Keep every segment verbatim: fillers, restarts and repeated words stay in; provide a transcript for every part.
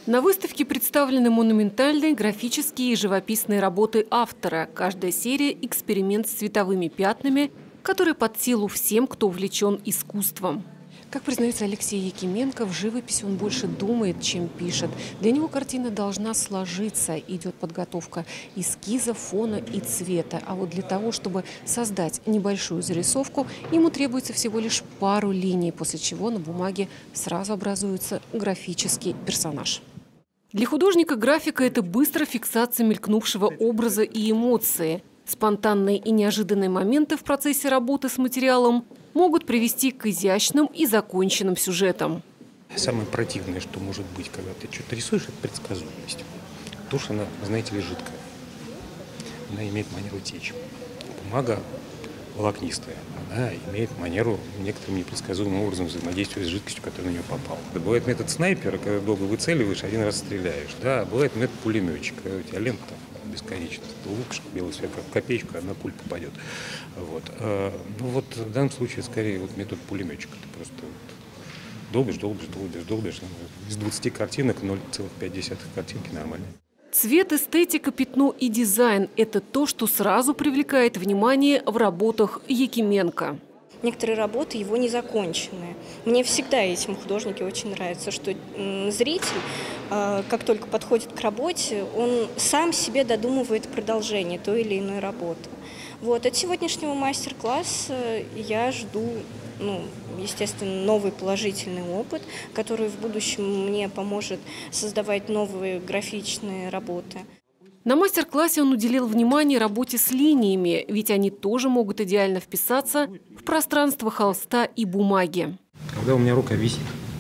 На выставке представлены монументальные, графические и живописные работы автора. Каждая серия – эксперимент с цветовыми пятнами, который под силу всем, кто увлечен искусством. Как признается Алексей Якименко, в живописи он больше думает, чем пишет. Для него картина должна сложиться. Идет подготовка эскиза, фона и цвета. А вот для того, чтобы создать небольшую зарисовку, ему требуется всего лишь пару линий, после чего на бумаге сразу образуется графический персонаж. Для художника графика – это быстрая фиксация мелькнувшего образа и эмоции. Спонтанные и неожиданные моменты в процессе работы с материалом могут привести к изящным и законченным сюжетам. Самое противное, что может быть, когда ты что-то рисуешь, это предсказуемость. Тушь, она, знаете ли, жидкая. Она имеет манеру течь. Бумага волокнистая. Она имеет манеру некоторым непредсказуемым образом взаимодействовать с жидкостью, которая на нее попала. Бывает метод снайпера, когда долго выцеливаешь, один раз стреляешь. Да, бывает метод пулеметчика, когда у тебя лента бесконечно. Ты лупишь белый свет, как копеечку, одна пуль попадет. Вот. А, ну вот в данном случае скорее вот метод пулеметчика. Ты просто вот долбишь, долбишь, долбишь, долбишь. Из двадцати картинок ноль целых пять десятых картинки нормально. Цвет, эстетика, пятно и дизайн – это то, что сразу привлекает внимание в работах Якименко. Некоторые работы его не законченные. Мне всегда этим художнике очень нравится, что зритель, как только подходит к работе, он сам себе додумывает продолжение той или иной работы. Вот. От сегодняшнего мастер-класса я жду, ну, естественно, новый положительный опыт, который в будущем мне поможет создавать новые графичные работы. На мастер-классе он уделил внимание работе с линиями, ведь они тоже могут идеально вписаться в пространство холста и бумаги. Когда у меня рука висит,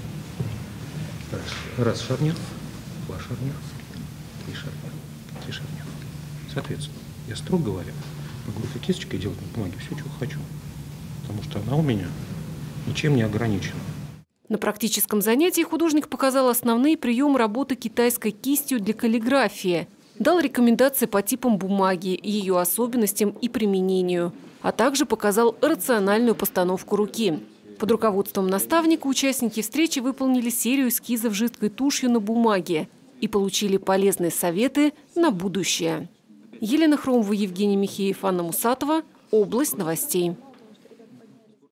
раз, раз шарнир, два шарнира, три шарнира, три шарнира. Соответственно, я, строго говоря, могу этой кисточкой делать на бумаге все, что хочу, потому что она у меня ничем не ограничена. На практическом занятии художник показал основные приемы работы китайской кистью для каллиграфии. Дал рекомендации по типам бумаги, ее особенностям и применению, а также показал рациональную постановку руки. Под руководством наставника участники встречи выполнили серию эскизов жидкой тушью на бумаге и получили полезные советы на будущее. Елена Хромова, Евгений Михеев, Анна Мусатова. Область новостей.